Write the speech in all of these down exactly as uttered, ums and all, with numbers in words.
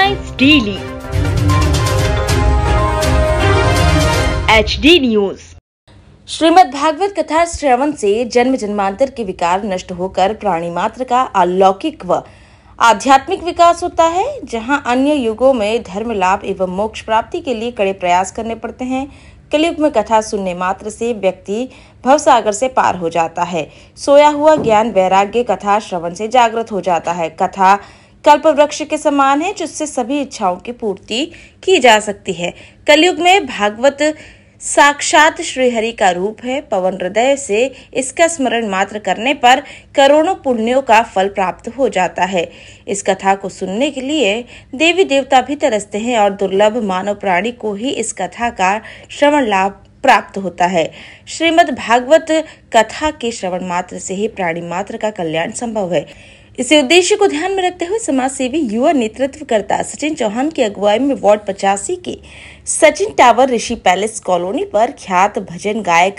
Headlines daily H D news. Shrimad Bhagwat कथा श्रवण से जन्म जन्मांतर के विकार नष्ट होकर प्राणी मात्र का अलौकिक व आध्यात्मिक विकास होता है। जहां अन्य युगों में धर्म लाभ एवं मोक्ष प्राप्ति के लिए कड़े प्रयास करने पड़ते हैं, कलयुग में कथा सुनने मात्र से व्यक्ति भवसागर से पार हो जाता है। सोया हुआ ज्ञान वैराग्य कथा श्रवण से जागृत हो जाता है। कथा कल्प वृक्ष के समान है जिससे सभी इच्छाओं की पूर्ति की जा सकती है। कलयुग में भागवत साक्षात श्रीहरि का रूप है। पवन हृदय से इसका स्मरण मात्र करने पर करोड़ों पुण्यों का फल प्राप्त हो जाता है। इस कथा को सुनने के लिए देवी देवता भी तरसते हैं और दुर्लभ मानव प्राणी को ही इस कथा का श्रवण लाभ प्राप्त होता है। श्रीमद् भागवत कथा के श्रवण मात्र से ही प्राणी मात्र का कल्याण संभव है। इसी उद्देश्य को ध्यान में रखते हुए समाज सेवी युवा नेतृत्वकर्ता सचिन चौहान की अगुवाई में वार्ड पचासी के Sachin tower Rishi palace colony पर ख्यात भजन गायक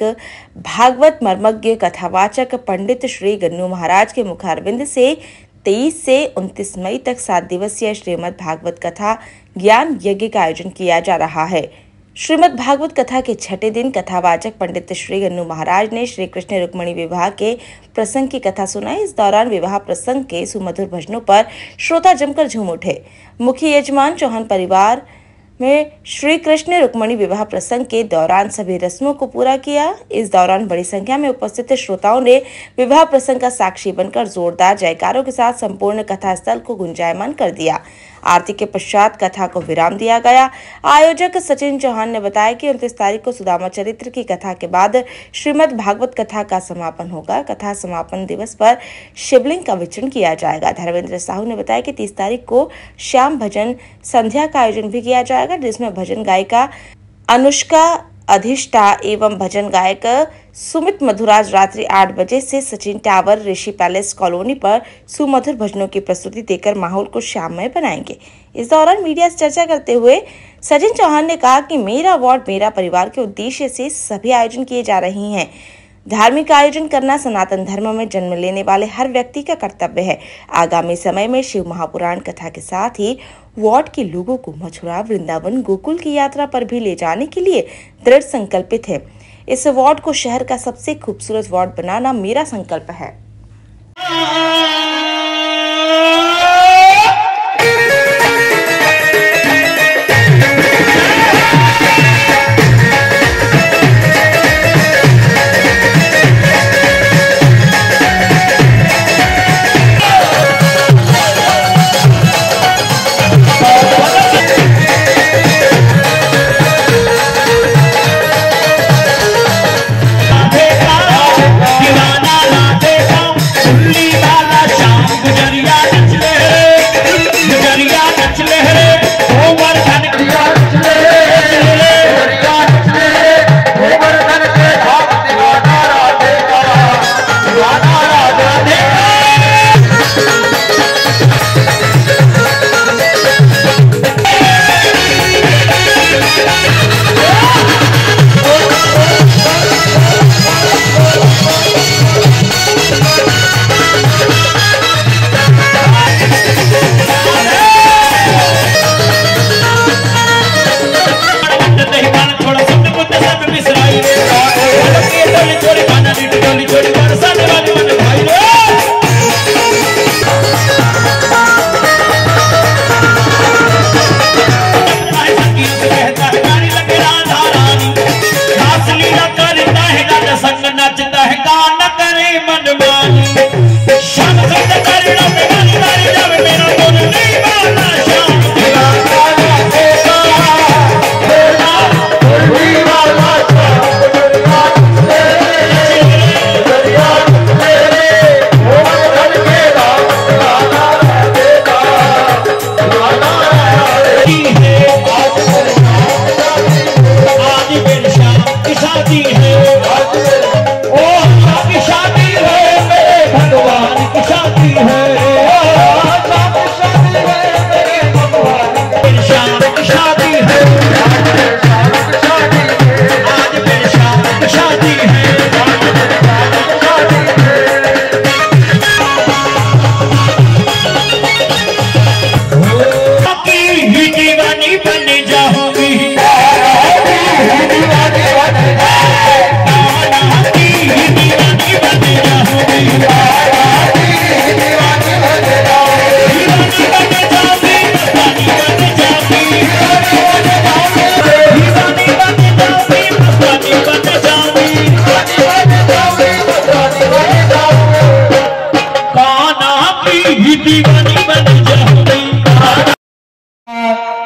भागवत मर्मज्ञ कथावाचक पंडित श्री गन्नू महाराज के मुखारविंद से तेईस से उनतीस मई तक सात दिवसीय श्रीमद् भागवत कथा ज्ञान यज्ञ का आयोजन किया जा रहा है। श्रीमद् भागवत कथा के छठे दिन कथावाचक पंडित श्री गन्नू महाराज ने श्री कृष्ण रुक्मिणी विवाह के प्रसंग की कथा सुनाई। इस दौरान विवाह प्रसंग के सुमधुर भजनों पर श्रोता जमकर झूम उठे। मुख्य यजमान चौहान परिवार में श्री कृष्ण रुक्मिणी विवाह प्रसंग के दौरान सभी रस्मों को पूरा किया। इस दौरान बड़ी संख्या में उपस्थित श्रोताओं ने विवाह प्रसंग का साक्षी बनकर जोरदार जयकारों के साथ संपूर्ण कथा स्थल को गुंजायमान कर दिया। आरती के पश्चात कथा को विराम दिया गया। आयोजक सचिन चौहान ने बताया कि उनतीस तारीख को सुदामा चरित्र की कथा के बाद श्रीमद् भागवत कथा का समापन होगा। कथा समापन दिवस पर शिवलिंग का विचरण किया जाएगा। धर्मेंद्र साहू ने बताया कि तीस तारीख को श्याम भजन संध्या का आयोजन भी किया जाएगा, जिसमें भजन गायिका अनुष्का अधिष्ठा एवं भजन गायक सुमित मधुराज रात्रि आठ बजे से Sachin tower Rishi palace colony पर सुमधुर भजनों की प्रस्तुति देकर माहौल को श्याममय बनाएंगे। इस दौरान मीडिया से चर्चा करते हुए सचिन चौहान ने कहा कि मेरा वार्ड मेरा परिवार के उद्देश्य से सभी आयोजन किए जा रहे हैं। धार्मिक आयोजन करना सनातन धर्म में जन्म लेने वाले हर व्यक्ति का कर्तव्य है। आगामी समय में शिव महापुराण कथा के साथ ही वार्ड के लोगों को मथुरा, वृंदावन, गोकुल की यात्रा पर भी ले जाने के लिए दृढ़ संकल्पित है। इस वार्ड को शहर का सबसे खूबसूरत वार्ड बनाना मेरा संकल्प है। दीवाना ना देखा, दिल्ली वाला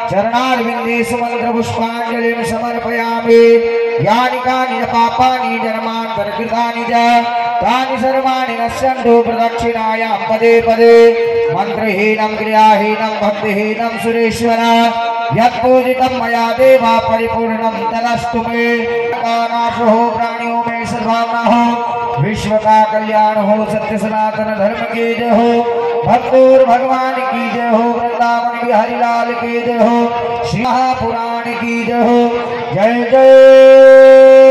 चरणारविन्देषु मन्त्रपुष्पाञ्जलिं समर्पयामि। यानि कानि पापानि जन्मान्तरकृतानि च तानि सर्वाणि नश्यन्तु प्रदक्षिणायां पदे पदे। मन्त्रहीनं क्रियाहीनं भक्तिहीनं सुरेश्वर यत्पूजितं मया देवा परिपूर्णं तदस्तु मे। नाशो हो प्राणियों में सद्भावना हो, विश्व का कल्याण हो, सत्य सनातन धर्म की जय हो, भक्तोर भगवान की जय हो, वृंदावन बिहारी लाल की जय हो, श्री महापुराण की जय हो। जय जय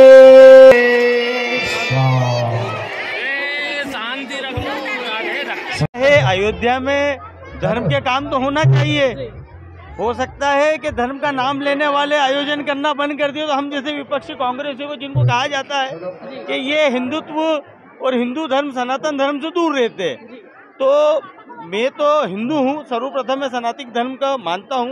अयोध्या में धर्म के काम तो होना चाहिए। हो सकता है कि धर्म का नाम लेने वाले आयोजन करना बंद कर दिए तो हम जैसे विपक्षी कांग्रेसियों को, जिनको कहा जाता है कि ये हिंदुत्व और हिंदू धर्म सनातन धर्म से दूर रहते, तो मैं तो हिंदू हूँ, सर्वप्रथम मैं सनातन धर्म का मानता हूँ।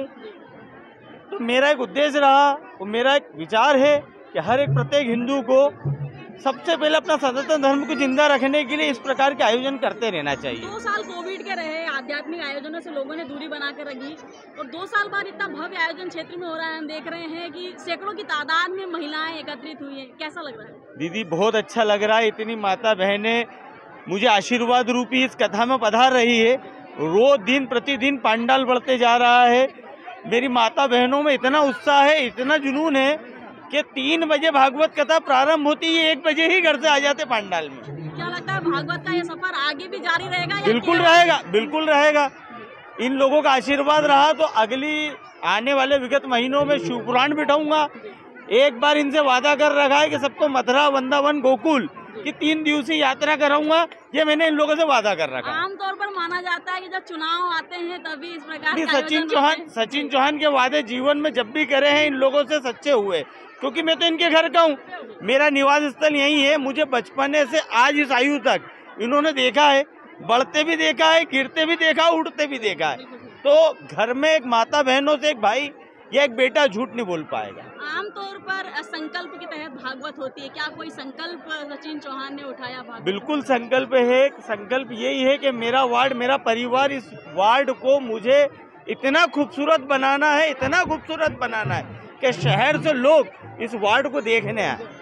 तो मेरा एक उद्देश्य रहा और मेरा एक विचार है कि हर एक प्रत्येक हिंदू को सबसे पहले अपना सनातन धर्म को जिंदा रखने के लिए इस प्रकार के आयोजन करते रहना चाहिए। दो साल कोविड के रहे, आध्यात्मिक आयोजनों से लोगों ने दूरी बनाकर रखी और दो साल बाद इतना भव्य आयोजन क्षेत्र में हो रहा है। हम देख रहे हैं कि सैकड़ों की तादाद में महिलाएं एकत्रित हुई हैं। कैसा लग रहा है? दीदी बहुत अच्छा लग रहा है। इतनी माता बहनें मुझे आशीर्वाद रूपी इस कथा में पधार रही है। रोज दिन प्रतिदिन पंडाल बढ़ते जा रहा है। मेरी माता बहनों में इतना उत्साह है, इतना जुनून है कि तीन बजे भागवत कथा प्रारंभ होती है, एक बजे ही घर से आ जाते पंडाल में। क्या लगता है भागवत का ये सफर आगे भी जारी रहेगा? बिल्कुल रहेगा, बिल्कुल रहेगा। इन लोगों का आशीर्वाद रहा तो अगली आने वाले विगत महीनों में शिव पुराण बिठाऊंगा। एक बार इनसे वादा कर रखा है कि सबको मथुरा, वृंदावन, गोकुल की तीन दिवसीय यात्रा कराऊंगा। ये मैंने इन लोगों से वादा कर रखा है। आमतौर पर माना जाता है कि जब चुनाव आते हैं तभी इस प्रकार सचिन चौहान सचिन चौहान के वादे जीवन में जब भी करे हैं इन लोगों से सच्चे हुए, क्योंकि मैं तो इनके घर का हूँ। मेरा निवास स्थल यही है। मुझे बचपने से आज इस आयु तक इन्होंने देखा है, बढ़ते भी देखा है, गिरते भी देखा, उठते भी देखा है। तो घर में एक माता बहनों से एक भाई या एक बेटा झूठ नहीं बोल पाएगा। आमतौर पर संकल्प के तहत भागवत होती है, क्या कोई संकल्प सचिन चौहान ने उठाया भागवत? बिल्कुल संकल्प है। संकल्प यही है कि मेरा वार्ड, मेरा परिवार, इस वार्ड को मुझे इतना खूबसूरत बनाना है, इतना खूबसूरत बनाना है कि शहर से लोग इस वार्ड को देखने आए।